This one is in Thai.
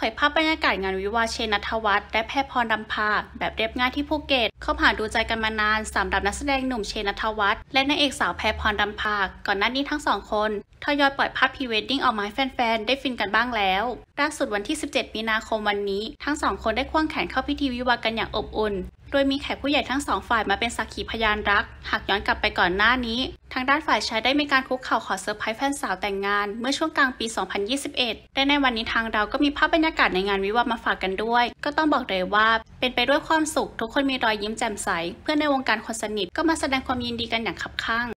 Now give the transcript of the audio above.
ผยภาพบรรยากาศงานวิวาห์เชน ณัฐวัฒน์และแพรพร ดำภาแบบเรียบง่ายที่ภูเก็ตคบหาดูใจกันมานานสำหรับนักแสดงหนุ่มเชน ณัฐวัฒน์และนางเอกสาวแพรพร ดำภาก่อนหน้านี้ทั้งสองคนทยอยปล่อยภาพพรีเวดดิ้งออกมาให้แฟนๆได้ฟินกันบ้างแล้วล่าสุดวันที่ 17 มีนาคมวันนี้ทั้งสองคนได้ควงแขนเข้าพิธีวิวาห์กันอย่างอบอุ่นโดยมีแขกผู้ใหญ่ทั้งสองฝ่ายมาเป็นสักขีพยานรักหากย้อนกลับไปก่อนหน้านี้ทางด้านฝ่ายชายได้มีการคุกเข่าขอเซอร์ไพรส์แฟนสาวแต่งงานเมื่อช่วงกลางปี 2021 และในวันนี้ทางเราก็มีภาพบรรยากาศในงานวิวาห์มาฝากกันด้วยก็ต้องบอกเลยว่าเป็นไปด้วยความสุขทุกคนมีรอยยิ้มแจ่มใสเพื่อนในวงการคนสนิทก็มาแสดงความยินดีกันอย่างคับคั่ง